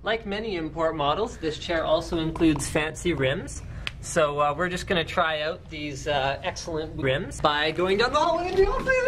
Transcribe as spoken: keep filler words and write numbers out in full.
Like many import models, this chair also includes fancy rims. So uh, we're just going to try out these uh, excellent rims by going down the hallway in the office.